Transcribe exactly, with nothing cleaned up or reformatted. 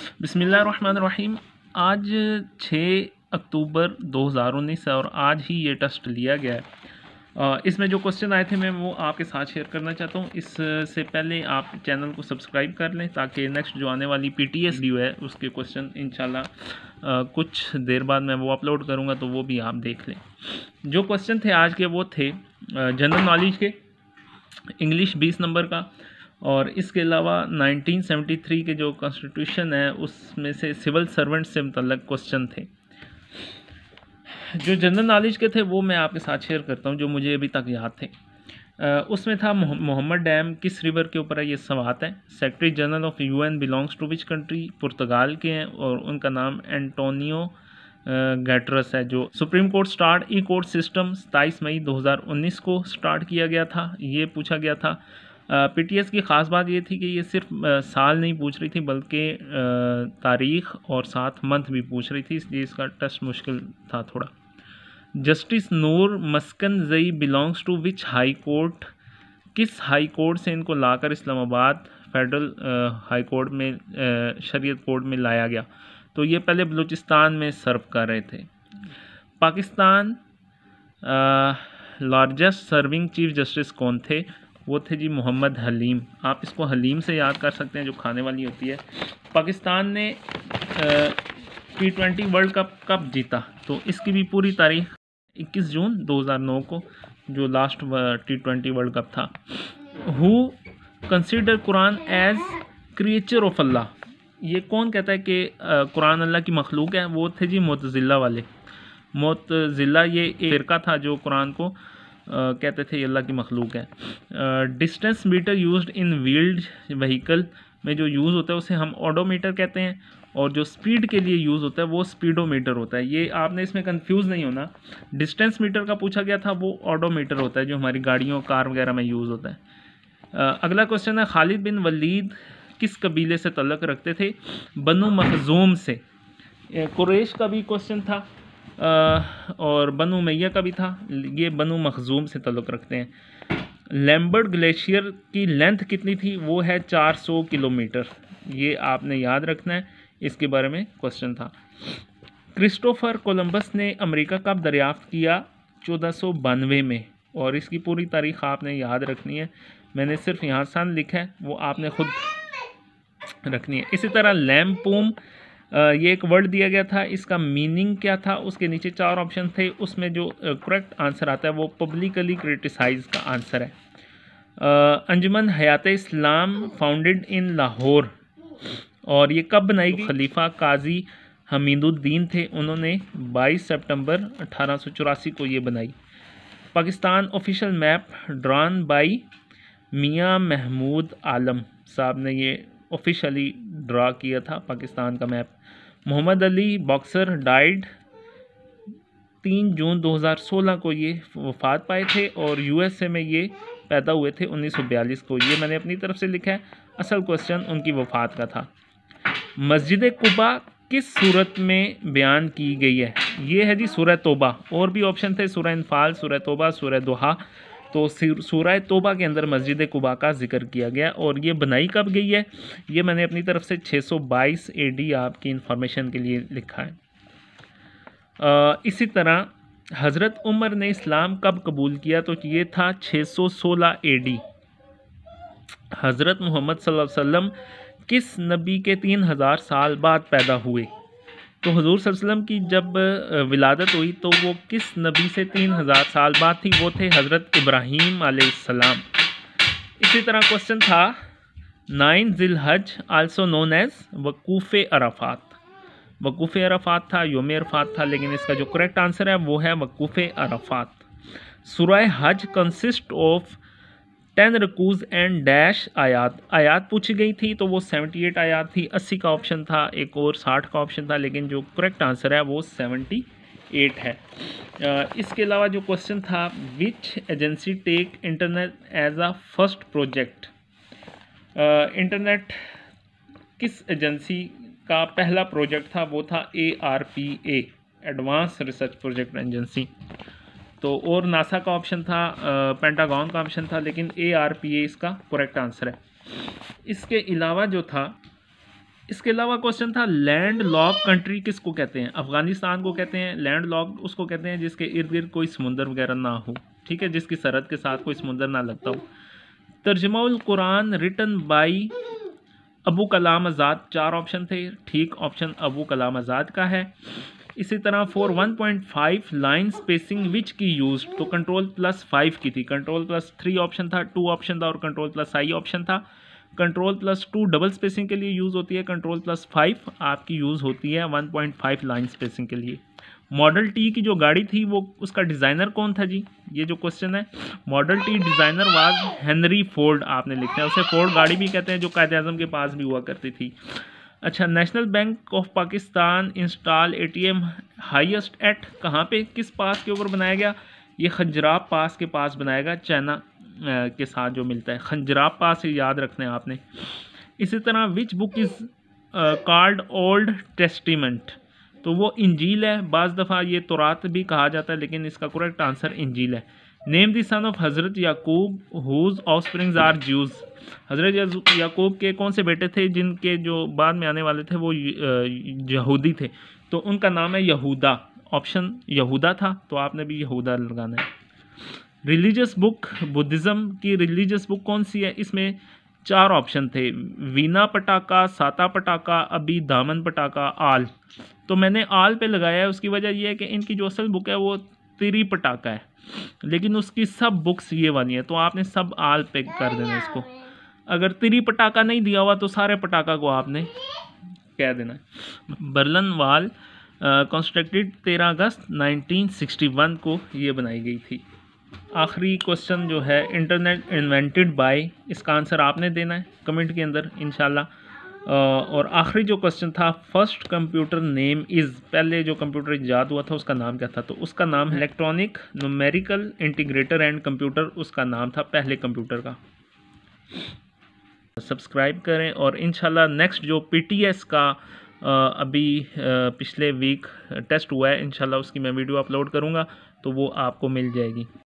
बिस्मिल्लाहिर्रहमानिर्रहीम। आज छः अक्टूबर दो हज़ार उन्नीस है और आज ही ये टेस्ट लिया गया है। अ, इसमें जो क्वेश्चन आए थे मैं वो आपके साथ शेयर करना चाहता हूँ। इससे पहले आप चैनल को सब्सक्राइब कर लें ताकि नेक्स्ट जो आने वाली पीटीएस वीडियो है उसके क्वेश्चन इंशाल्लाह अ, कुछ देर बाद मैं वो अपलोड करूँगा तो वो भी आप देख लें। जो क्वेश्चन थे आज के वो थे जनरल नॉलेज के, इंग्लिश बीस नंबर का, और इसके अलावा नाइनटीन सेवेंटी थ्री के जो कॉन्स्टिट्यूशन है उसमें से सिविल सर्वेंट से मुतल्लिक़ क्वेश्चन थे। जो जनरल नॉलेज के थे वो मैं आपके साथ शेयर करता हूँ जो मुझे अभी तक याद थे। आ, उसमें था मोहम्मद डैम किस रिवर के ऊपर है, ये सवाल है। Secretary general of UN belongs to which country, पुर्तगाल के हैं और उनका नाम एंटोनियो गैटरस है। जो supreme court start e court system सत्ताईस मई दो हज़ार उन्नीस को स्टार्ट किया गया था, ये पूछा गया था। पीटीएस की ख़ास बात ये थी कि ये सिर्फ आ, साल नहीं पूछ रही थी बल्कि तारीख़ और साथ मंथ भी पूछ रही थी, इसलिए इसका टेस्ट मुश्किल था थोड़ा। Justice Noor Maskanzai belongs to which high court, किस हाई कोर्ट से इनको लाकर इस्लामाबाद फेडरल हाई कोर्ट में शरीयत कोर्ट में लाया गया, तो ये पहले बलूचिस्तान में सर्व कर रहे थे। Pakistan largest serving chief justice कौन थे, वो थे जी मोहम्मद हलीम। आप इसको हलीम से याद कर सकते हैं जो खाने वाली होती है। पाकिस्तान ने टी ट्वेंटी वर्ल्ड कप कब जीता, तो इसकी भी पूरी तारीख इक्कीस जून दो हज़ार नौ को जो last T twenty world cup था। Who consider Quran as creature of Allah, ये कौन कहता है कि कुरान अल्लाह की मखलूक है, वो थे जी मुतज़िला वाले। मुतज़िला ये एक फ़िरका था जो कुरान को Uh, कहते थे अल्लाह की मखलूक है। Distance meter used in wheeled vehicle में जो यूज़ होता है उसे हम ओडोमीटर कहते हैं, और जो स्पीड के लिए यूज़ होता है वो स्पीडोमीटर होता है। ये आपने इसमें कंफ्यूज नहीं होना। डिस्टेंस मीटर का पूछा गया था, वो ओडोमीटर होता है जो हमारी गाड़ियों कार वगैरह में यूज़ होता है। uh, अगला क्वेश्चन है खालिद बिन वलीद किस कबीले से तल्लुक़ रखते थे, बनु मखजूम से। कुरैश का भी क्वेश्चन था आ, और बनु मैया का भी था, ये बनु मखजूम से तल्लुक़ रखते हैं। लैम्बर्ट ग्लेशियर की लेंथ कितनी थी, वो है चार सौ किलोमीटर, ये आपने याद रखना है, इसके बारे में क्वेश्चन था। क्रिस्टोफर कोलंबस ने अमेरिका कब दरियाफ्त किया, चौदह सौ बानवे में, और इसकी पूरी तारीख़ आपने याद रखनी है। मैंने सिर्फ यहाँ सन लिखा है, वो आपने खुद रखनी है। इसी तरह लैम्पूम ये एक वर्ड दिया गया था, इसका मीनिंग क्या था, उसके नीचे चार ऑप्शन थे, उसमें जो करेक्ट आंसर आता है वो पब्लिकली क्रिटिसाइज का आंसर है। अंजुमन हयात इस्लाम फाउंडेड इन लाहौर, और ये कब बनाई गई, खलीफा काजी हमीदुद्दीन थे, उन्होंने बाईस सितंबर अठारह सौ चौरासी को ये बनाई। Pakistan official map drawn by Mian Mahmood आलम साहब ने ये ऑफिशियली ड्रा किया था पाकिस्तान का map. Mohammad Ali boxer died तीन जून दो हज़ार सोलह को ये वफात पाए थे, और यूएसए में ये पैदा हुए थे उन्नीस सौ बयालीस को। ये मैंने अपनी तरफ से लिखा है, असल क्वेश्चन उनकी वफात का था। मस्जिद कुबा किस सूरत में बयान की गई है, ये है जी सूरह तौबा। और भी ऑप्शन थे, सूरह इनफाल, सूरह तौबा, सूरह दुहा। तो सूरह तौबा के अंदर मस्जिद कुबा का जिक्र किया गया, और ये बनाई कब गई है, ये मैंने अपनी तरफ से छः सौ बाईस ए डी आपकी इंफॉर्मेशन के लिए लिखा है। आ, इसी तरह हज़रत उमर ने इस्लाम कब कबूल किया, तो ये था छः सौ सोलह ए डी। हज़रत मोहम्मद सल्लल्लाहु अलैहि वसल्लम किस नबी के तीन हज़ार साल बाद पैदा हुए, तो हुजूर सल्लल्लाहु अलैहि वसल्लम की जब विलादत हुई तो वो किस नबी से तीन हज़ार साल बाद थी, वो थे हज़रत इब्राहीम अलैहिस्सलाम। इसी तरह क्वेश्चन था nine Zil Hajj also known as Wuquf Arafat. Wuquf Arafat था, योम अराफात था, लेकिन इसका जो करेक्ट आंसर है वो है वकूफ़ Arafat. Surah Hajj consist of ten रकूज़ एंड डैश आयात। आयात पूछी गई थी तो वो अठहत्तर आयात थी, अस्सी का ऑप्शन था, एक और साठ का ऑप्शन था, लेकिन जो करेक्ट आंसर है वो अठहत्तर है। आ, इसके अलावा जो क्वेश्चन था which agency take internet as a first project, internet किस एजेंसी का पहला प्रोजेक्ट था, वो था A R P A, advance research project agency. तो और नासा का ऑप्शन था, पेंटागन का ऑप्शन था, लेकिन ए आर पी ए इसका करेक्ट आंसर है। इसके अलावा जो था इसके अलावा क्वेश्चन था लैंड लॉक कंट्री किसको कहते हैं। अफगानिस्तान को कहते हैं लैंड लॉक, उसको कहते हैं जिसके इर्द गिर्द कोई समुंदर वगैरह ना हो, ठीक है, जिसकी सरहद के साथ कोई समुंदर ना लगता हो। तर्जुमाउल कुरान रिटन बाई अबू कलाम आज़ाद, चार ऑप्शन थे, ठीक ऑप्शन अबू कलाम आज़ाद का है। इसी तरह for one point five line spacing which key use, तो कंट्रोल प्लस फाइव की थी, कंट्रोल प्लस थ्री ऑप्शन था, टू ऑप्शन था और कंट्रोल प्लस आई ऑप्शन था। Control plus two double spacing के लिए यूज़ होती है, कंट्रोल प्लस फाइव आपकी यूज़ होती है one point five line spacing के लिए। मॉडल टी की जो गाड़ी थी वो उसका डिज़ाइनर कौन था जी, ये जो क्वेश्चन है। Model T designer was Henry Ford, आपने लिखना है, उसे फोर्ड गाड़ी भी कहते हैं, जो कायद आज़म के पास भी हुआ करती थी। अच्छा, national bank of Pakistan install ATM highest at, कहाँ पे, किस पास के ऊपर बनाया गया, ये खंजराब पास के पास बनाया गया, चाइना के साथ जो मिलता है, खंजराब पास से याद रखना है आपने। इसी तरह which book is called old testament, तो वो इंजील है, बाज़ दफ़ा ये तौरात भी कहा जाता है, लेकिन इसका करेक्ट आंसर इंजील है। नेम द सन ऑफ हज़रत Yaqub whose offsprings are Jews, हज़रत याकूब के कौन से बेटे थे जिनके जो बाद में आने वाले थे वो यहूदी थे, तो उनका नाम है यहूदा, ऑप्शन यहूदा था, तो आपने भी यहूदा लगाना है। रिलीजियस बुक, बुद्धिज़्म की रिलीजियस बुक कौन सी है, इसमें चार ऑप्शन थे, वीना पटाका, साता पटाका, अभी दामन पटाका, आल, तो मैंने आल पे लगाया है। उसकी वजह यह है कि इनकी जो असल बुक है वो तिरी पटाका है, लेकिन उसकी सब बुक्स ये वाली हैं, तो आपने सब आल पे कर देना इसको। अगर तिरी पटाका नहीं दिया हुआ तो सारे पटाका को आपने कह देना है। बर्लिन वॉल कंस्ट्रक्टेड तेरह अगस्त नाइनटीन सिक्सटी वन को ये बनाई गई थी। आखिरी क्वेश्चन जो है इंटरनेट इन्वेंटेड बाय, इसका आंसर आपने देना है कमेंट के अंदर इंशाल्लाह। और आखिरी जो क्वेश्चन था फर्स्ट कंप्यूटर नेम इज़, पहले जो कंप्यूटर ईजाद हुआ था उसका नाम क्या था, तो उसका नाम electronic numerical integrator and computer, उसका नाम था पहले कंप्यूटर का। सब्सक्राइब करें और इंशाल्लाह नेक्स्ट जो पीटीएस का अभी पिछले वीक टेस्ट हुआ है, इंशाल्लाह उसकी मैं वीडियो अपलोड करूँगा, तो वो आपको मिल जाएगी।